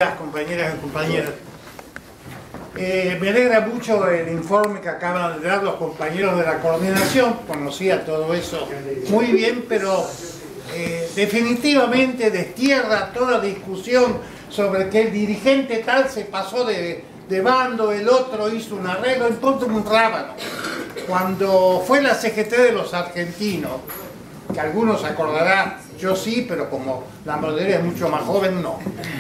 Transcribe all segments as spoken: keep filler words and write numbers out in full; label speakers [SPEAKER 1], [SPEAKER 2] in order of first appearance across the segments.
[SPEAKER 1] Las compañeras y compañeros, eh, me alegra mucho el informe que acaban de dar los compañeros de la coordinación. Conocía todo eso muy bien, pero eh, definitivamente destierra toda discusión sobre que el dirigente tal se pasó de, de bando, el otro hizo un arreglo, importa un rábano. Cuando fue la C G T de los argentinos, que algunos se acordarán, yo sí, pero como la mayoría es mucho más joven, no.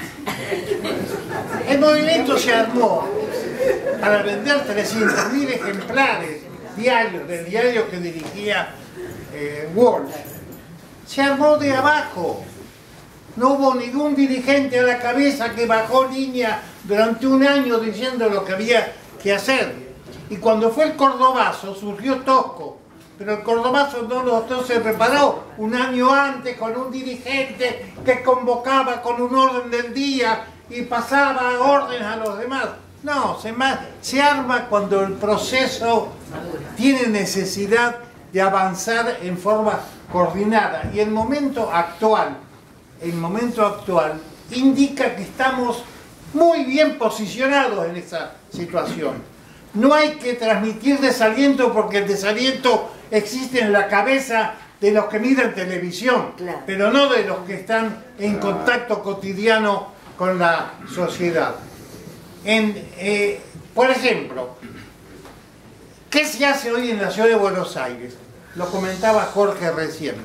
[SPEAKER 1] El movimiento se armó para vender trescientos mil ejemplares diarios, del diario que dirigía eh, Walsh. Se armó de abajo. No hubo ningún dirigente a la cabeza que bajó línea durante un año diciendo lo que había que hacer. Y cuando fue el Cordobazo surgió Tosco. Pero el Cordobazo no, lo, no se preparó un año antes con un dirigente que convocaba con un orden del día y pasaba órdenes a los demás. No, se, se arma cuando el proceso tiene necesidad de avanzar en forma coordinada. Y el momento actual, el momento actual indica que estamos muy bien posicionados en esa situación. No hay que transmitir desaliento porque el desaliento existe en la cabeza de los que miran televisión, claro, pero no de los que están en contacto cotidiano con la sociedad. En, eh, por ejemplo, ¿qué se hace hoy en la ciudad de Buenos Aires? Lo comentaba Jorge recién.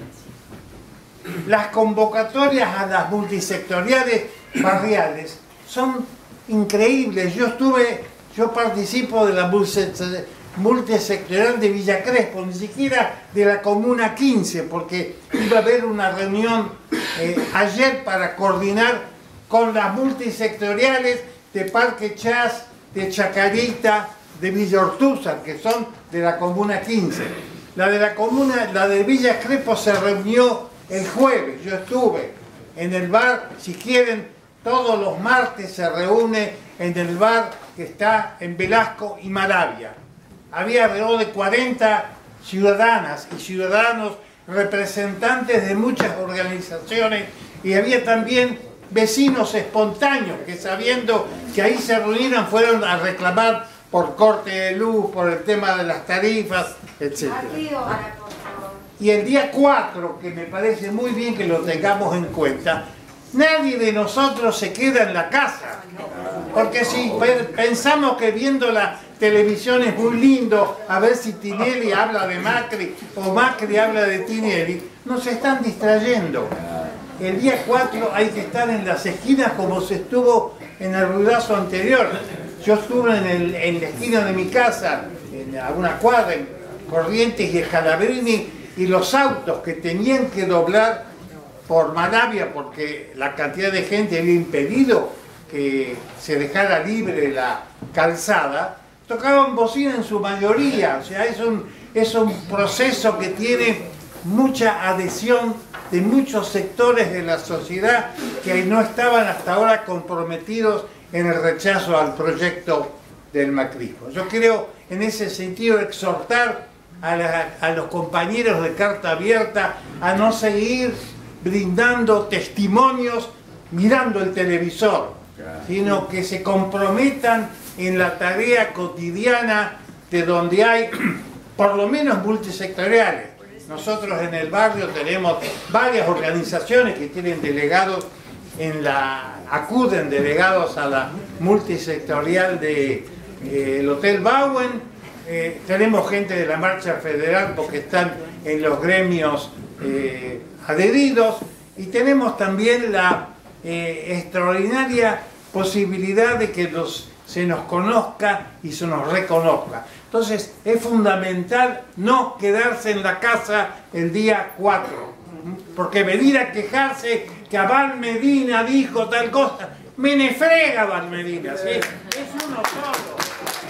[SPEAKER 1] Las convocatorias a las multisectoriales barriales son increíbles. Yo estuve, yo participo de la multisectorial de Villa Crespo, ni siquiera de la Comuna quince, porque iba a haber una reunión eh, ayer para coordinar con las multisectoriales de Parque Chas, de Chacarita, de Villa Ortúzar, que son de la Comuna quince. La de la Comuna, la de Villa Crespo se reunió el jueves, yo estuve en el bar, si quieren, todos los martes se reúne en el bar que está en Velasco y Maravia. Había alrededor de cuarenta ciudadanas y ciudadanos, representantes de muchas organizaciones, y había también vecinos espontáneos que, sabiendo que ahí se reunieran, fueron a reclamar por corte de luz, por el tema de las tarifas, etcétera. Y el día cuatro, que me parece muy bien que lo tengamos en cuenta, nadie de nosotros se queda en la casa, porque si pensamos que viendo la televisión es muy lindo, a ver si Tinelli habla de Macri o Macri habla de Tinelli, nos están distrayendo. El día cuatro hay que estar en las esquinas como se estuvo en el ruidazo anterior. Yo estuve en, el, en la esquina de mi casa, en alguna cuadra, en Corrientes y Scalabrini, y los autos que tenían que doblar por Maravia, porque la cantidad de gente había impedido que se dejara libre la calzada, tocaban bocina en su mayoría. O sea, es un, es un proceso que tiene mucha adhesión de muchos sectores de la sociedad que no estaban hasta ahora comprometidos en el rechazo al proyecto del macrismo. Yo quiero en ese sentido exhortar a, la, a los compañeros de Carta Abierta a no seguir brindando testimonios mirando el televisor, sino que se comprometan en la tarea cotidiana de donde hay por lo menos multisectoriales. Nosotros en el barrio tenemos varias organizaciones que tienen delegados en la, acuden delegados a la multisectorial de eh, el Hotel Bauen, eh, tenemos gente de la Marcha Federal porque están en los gremios eh, adheridos, y tenemos también la eh, extraordinaria posibilidad de que los, se nos conozca y se nos reconozca. Entonces es fundamental no quedarse en la casa el día cuatro, porque venir a quejarse que a Val Medina dijo tal cosa, me ne frega Val Medina, ¿sí? Es uno solo.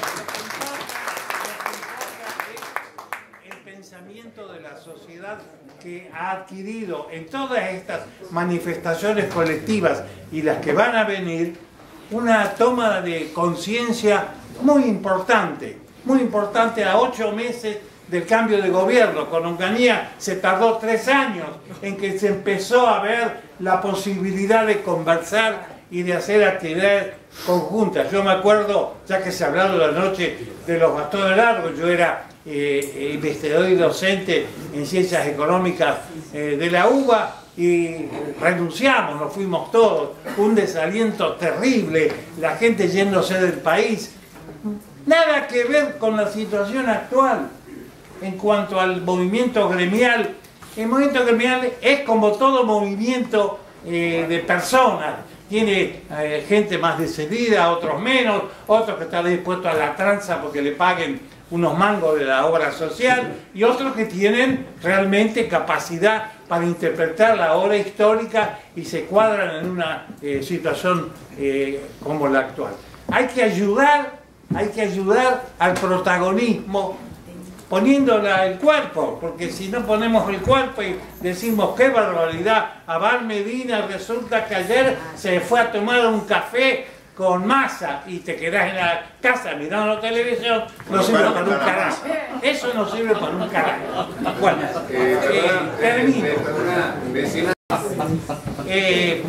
[SPEAKER 1] El pensamiento de la sociedad que ha adquirido en todas estas manifestaciones colectivas y las que van a venir una toma de conciencia muy importante, muy importante a ocho meses del cambio de gobierno. Con Onganía se tardó tres años en que se empezó a ver la posibilidad de conversar y de hacer actividades conjuntas. Yo me acuerdo, ya que se ha hablado la noche de los bastones largos, yo era eh, investigador y docente en ciencias económicas eh, de la U B A y renunciamos, nos fuimos todos, un desaliento terrible, la gente yéndose del país. Nada que ver con la situación actual en cuanto al movimiento gremial. El movimiento gremial es como todo movimiento eh, de personas. Tiene eh, gente más decidida, otros menos, otros que están dispuestos a la tranza porque le paguen unos mangos de la obra social, y otros que tienen realmente capacidad para interpretar la obra histórica y se cuadran en una eh, situación eh, como la actual. Hay que ayudar, hay que ayudar al protagonismo poniéndola el cuerpo, porque si no ponemos el cuerpo y decimos qué barbaridad, Abad Medina resulta que ayer se fue a tomar un café con Massa y te quedás en la casa mirando la televisión, no sirve para un carajo. Eso no sirve para un carajo. Bueno, eh, termino. Eh,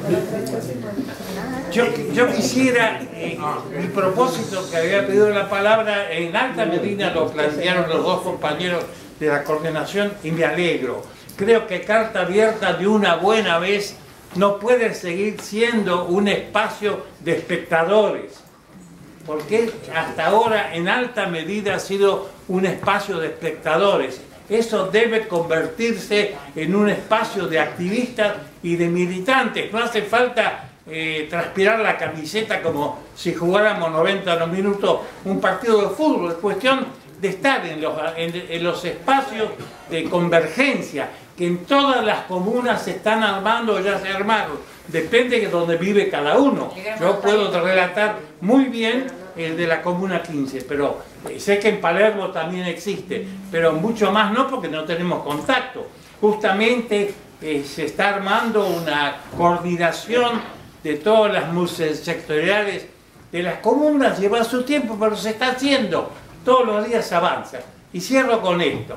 [SPEAKER 1] yo, yo quisiera, eh, mi propósito que había pedido la palabra, en alta medida lo plantearon los dos compañeros de la coordinación y me alegro. Creo que Carta Abierta de una buena vez no puede seguir siendo un espacio de espectadores, porque hasta ahora en alta medida ha sido un espacio de espectadores. Eso debe convertirse en un espacio de activistas y de militantes. No hace falta eh, transpirar la camiseta como si jugáramos noventa minutos un partido de fútbol. Es cuestión de estar en los, en, en los espacios de convergencia que en todas las comunas se están armando o ya se armaron. Depende de donde vive cada uno. Yo puedo relatar muy bien el de la Comuna quince, pero sé que en Palermo también existe, pero mucho más no porque no tenemos contacto. Justamente eh, se está armando una coordinación de todas las muses sectoriales de las comunas, lleva su tiempo, pero se está haciendo, todos los días avanza. Y cierro con esto.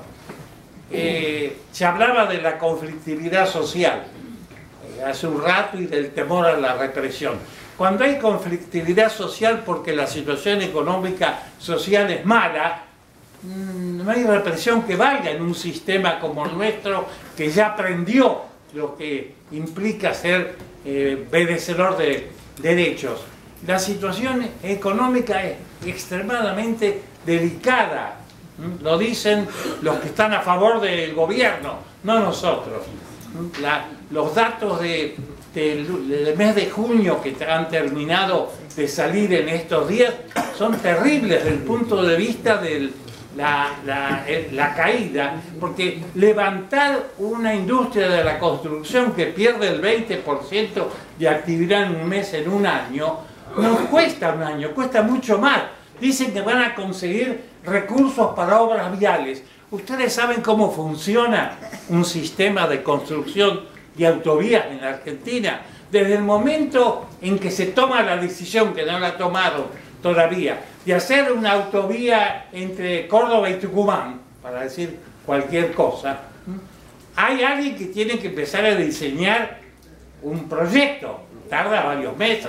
[SPEAKER 1] Eh, se hablaba de la conflictividad social eh, hace un rato y del temor a la represión. Cuando hay conflictividad social porque la situación económica social es mala, no hay represión que valga en un sistema como el nuestro, que ya aprendió lo que implica ser eh, merecedor de derechos. La situación económica es extremadamente delicada. Lo dicen los que están a favor del gobierno, no nosotros. La, los datos de, de, del mes de junio que han terminado de salir en estos días son terribles desde el punto de vista de la, la, la caída, porque levantar una industria de la construcción que pierde el veinte por ciento de actividad en un mes, en un año, no cuesta un año, cuesta mucho más. Dicen que van a conseguir recursos para obras viales. ¿Ustedes saben cómo funciona un sistema de construcción de autovías en la Argentina? Desde el momento en que se toma la decisión, que no la tomaron todavía, de hacer una autovía entre Córdoba y Tucumán, para decir cualquier cosa, hay alguien que tiene que empezar a diseñar un proyecto. Tarda varios meses.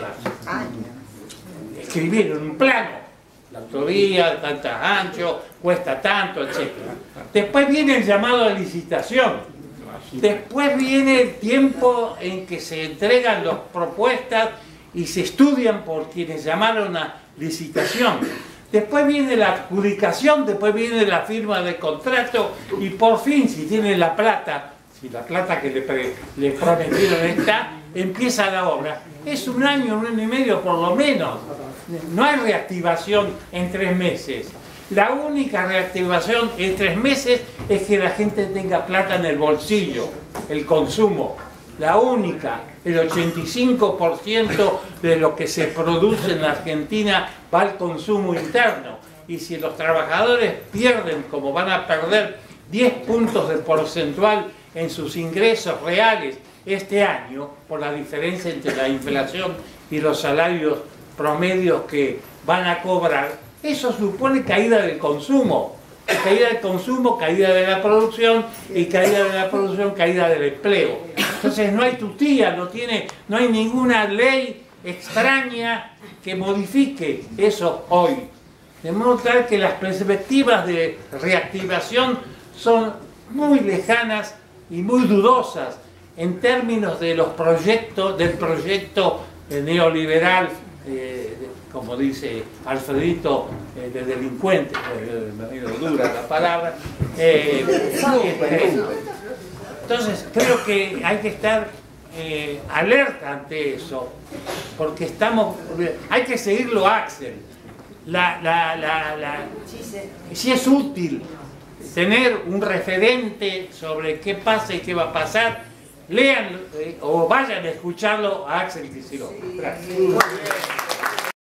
[SPEAKER 1] Escribir un plano. La autovía, tanto ancho, cuesta tanto, etcétera. Después viene el llamado a licitación. Después viene el tiempo en que se entregan las propuestas y se estudian por quienes llamaron a licitación. Después viene la adjudicación, después viene la firma de contrato y por fin, si tienen la plata, si la plata que le, pre, le prometieron está, empieza la obra. Es un año, un año y medio por lo menos. No hay reactivación en tres meses. La única reactivación en tres meses es que la gente tenga plata en el bolsillo, el consumo. La única, el ochenta y cinco por ciento de lo que se produce en la Argentina va al consumo interno. Y si los trabajadores pierden, como van a perder diez puntos de porcentual en sus ingresos reales este año, por la diferencia entre la inflación y los salarios promedios que van a cobrar, eso supone caída del consumo. Caída del consumo, caída de la producción, y caída de la producción, caída del empleo. Entonces no hay tutía, no, tiene, no hay ninguna ley extraña que modifique eso hoy. De modo tal que las perspectivas de reactivación son muy lejanas y muy dudosas en términos de los proyectos, del proyecto neoliberal, eh, como dice Alfredito, eh, de delincuente, eh, medio dura la palabra. Eh, eh, entonces creo que hay que estar eh, alerta ante eso, porque estamos, hay que seguirlo a Axel. La, la, la, la, si es útil tener un referente sobre qué pasa y qué va a pasar, lean eh, o vayan a escucharlo a Axel Kicillof. Gracias.